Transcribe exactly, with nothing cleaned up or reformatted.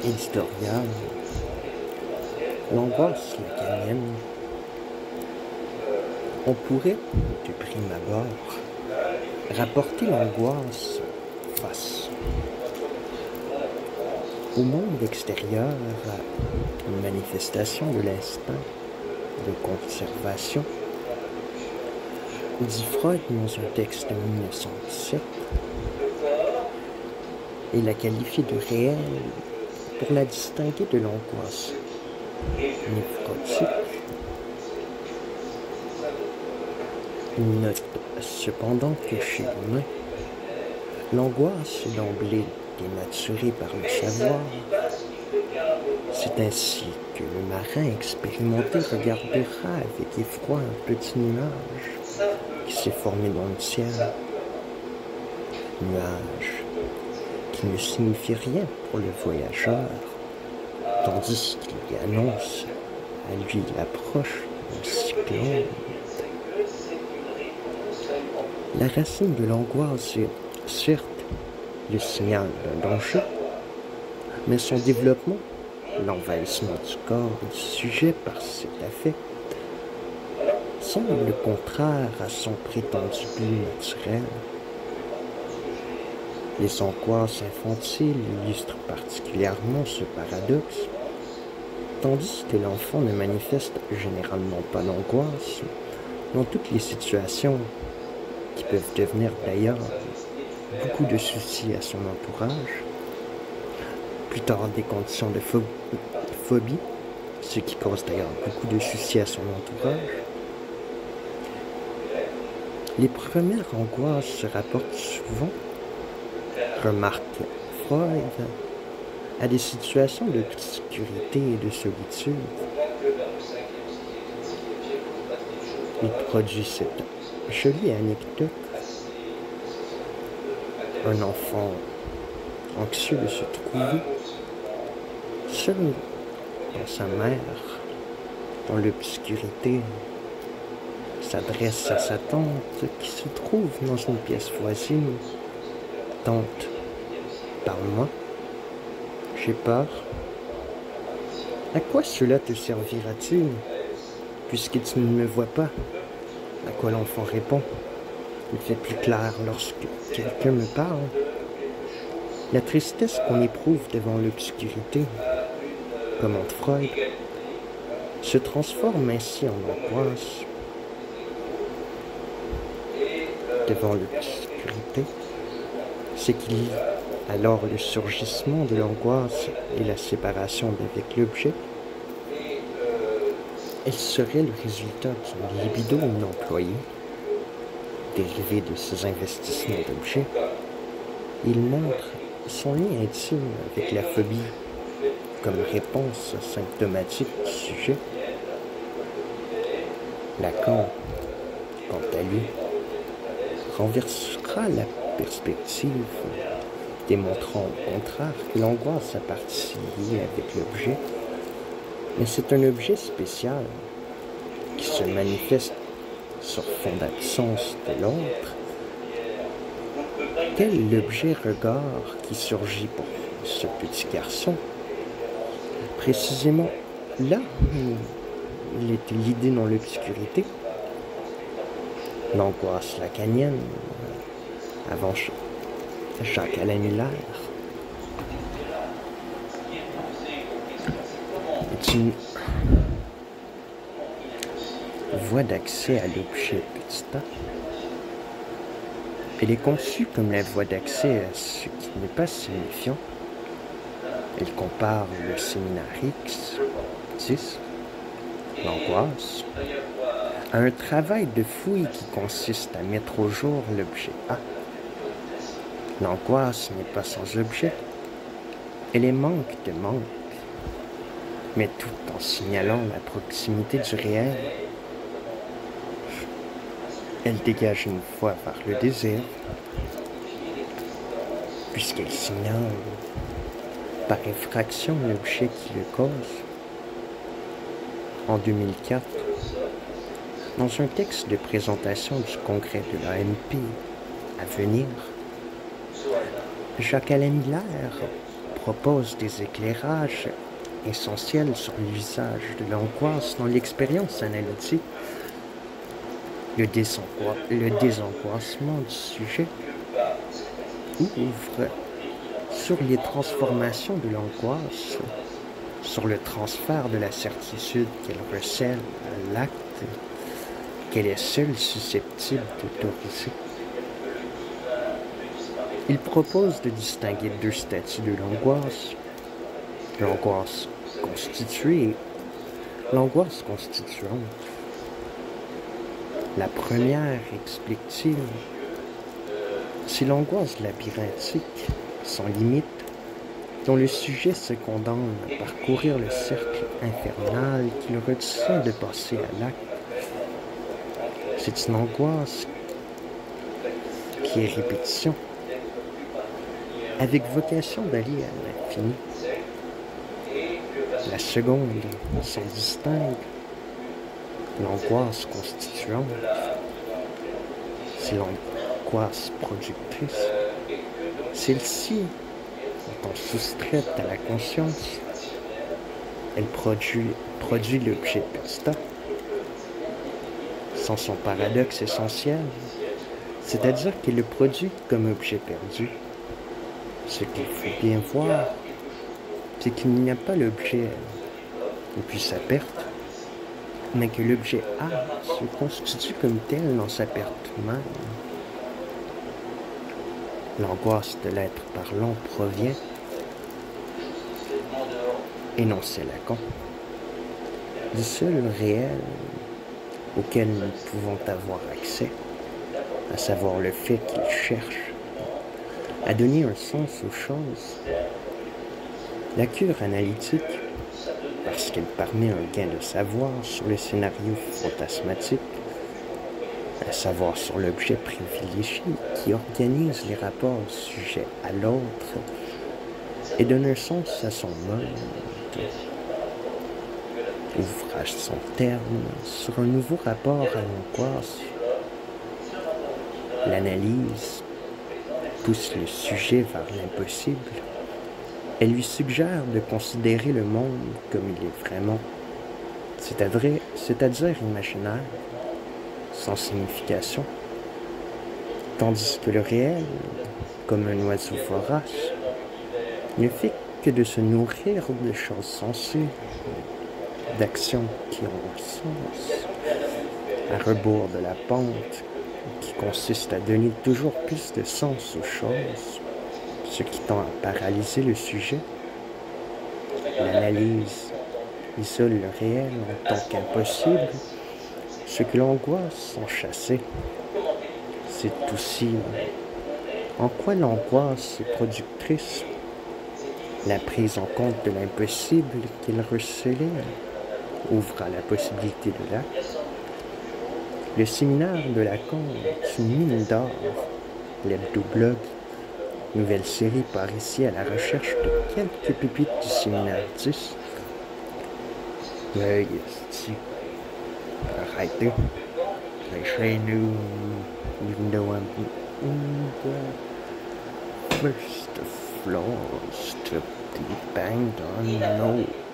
éditoriale, l'angoisse lacanienne. On pourrait, de prime abord, rapporter l'angoisse face au monde extérieur à une manifestation de l'instinct de conservation, dit Freud dans un texte de mille neuf cent dix-sept, et la qualifier de réelle pour la distinguer de l'angoisse névrotique. Il note cependant que chez l'humain, l'angoisse est d'emblée dénaturée par le savoir. C'est ainsi que le marin expérimenté regardera avec effroi un petit nuage qui s'est formé dans le ciel. Nuage qui ne signifie rien pour le voyageur, tandis qu'il annonce à lui l'approche d'un cyclone. La racine de l'angoisse est, certes, le signal d'un danger, mais son développement, l'envahissement du corps du sujet par cet affect, semble contraire à son prétendu but naturel. Les angoisses infantiles illustrent particulièrement ce paradoxe, tandis que l'enfant ne manifeste généralement pas d'angoisse dans toutes les situations qui peuvent devenir d'ailleurs beaucoup de soucis à son entourage, plus tard des conditions de phobie, ce qui cause d'ailleurs beaucoup de soucis à son entourage. Les premières angoisses se rapportent souvent, remarque Freud, à des situations d'obscurité et de solitude. Il produit cette jolie anecdote. Un enfant anxieux de se trouver seul dans sa mère, dans l'obscurité, s'adresse à sa tante qui se trouve dans une pièce voisine. Tante, parle-moi, j'ai peur. À quoi cela te servira-t-il, puisque tu ne me vois pas? À quoi l'enfant répond? Il fait plus clair lorsque quelqu'un me parle. La tristesse qu'on éprouve devant l'obscurité, commente Freud, se transforme ainsi en angoisse. Devant l'obscurité, c'est qu'il y a alors le surgissement de l'angoisse et la séparation avec l'objet. Elle serait le résultat d'une libido inemployée, dérivé de ses investissements d'objets. Il montre son lien intime avec la phobie comme réponse symptomatique du sujet. Lacan, quant à lui, renversera la perspective, démontrant au contraire que l'angoisse a partie liée avec l'objet, mais c'est un objet spécial qui se manifeste sur fond d'absence de l'autre. Quel l'objet regard qui surgit pour ce petit garçon? Précisément là où il était l'idée dans l'obscurité, l'angoisse lacanienne, avant Jacques-Alain Miller, est une voie d'accès à l'objet petit a. Elle est conçue comme la voie d'accès à ce qui n'est pas signifiant. Elle compare le séminaire X, dix, l'angoisse, à un travail de fouille qui consiste à mettre au jour l'objet A. L'angoisse n'est pas sans objet. Elle est manque de manque, mais tout en signalant la proximité du réel. Elle dégage une fois vers le désir, puisqu'elle signale par effraction l'objet qui le cause. En deux mille quatre, dans un texte de présentation du congrès de l'A M P à venir, Jacques-Alain Miller propose des éclairages essentiels sur l'usage de l'angoisse dans l'expérience analytique, le, désangoi- le désangoissement du sujet ouvre sur les transformations de l'angoisse, sur le transfert de la certitude qu'elle recèle à l'acte qu'elle est seule susceptible d'autoriser. Il propose de distinguer deux statuts de l'angoisse, l'angoisse constituée et l'angoisse constituante. La première, explique-t-il, c'est l'angoisse labyrinthique, sans limite, dont le sujet se condamne à parcourir le cercle infernal qu'il retient de passer à l'acte. C'est une angoisse qui est répétition, avec vocation d'aller à l'infini. La seconde s'en distingue, l'angoisse constituante, c'est l'angoisse productrice. Celle-ci, étant soustraite à la conscience, elle produit, produit l'objet constat, sans son paradoxe essentiel, c'est-à-dire qu'elle le produit comme objet perdu. Ce qu'il faut bien voir, c'est qu'il n'y a pas l'objet depuis sa perte, mais que l'objet A se constitue comme tel dans sa perte même. L'angoisse de l'être parlant provient, énoncé Lacan, du seul réel auquel nous pouvons avoir accès, à savoir le fait qu'il cherche à donner un sens aux choses. La cure analytique, parce qu'elle permet un gain de savoir sur le scénario fantasmatique, à savoir sur l'objet privilégié qui organise les rapports du sujet à l'autre et donne un sens à son monde. Ouvrage son terme sur un nouveau rapport à l'angoisse. L'analyse pousse le sujet vers l'impossible. Elle lui suggère de considérer le monde comme il est vraiment, c'est-à-dire, c'est-à-dire imaginaire, sans signification, tandis que le réel, comme un oiseau vorace, ne fait que de se nourrir de choses sensées, d'actions qui ont un sens, à rebours de la pente qui consiste à donner toujours plus de sens aux choses, ce qui tend à paralyser le sujet. L'analyse isole le réel en tant qu'impossible, ce que l'angoisse en chassait. C'est aussi en quoi l'angoisse est productrice, la prise en compte de l'impossible qu'elle recelait ouvre à la possibilité de l'acte. Le séminaire de Lacan est une mine d'or, l'hebdo-blog, nouvelle série par ici à la recherche de quelques pépites du séminaire dix. Mais yes, arrêtez. Chez nous, even though I'm in the first floor, to be banged on, no.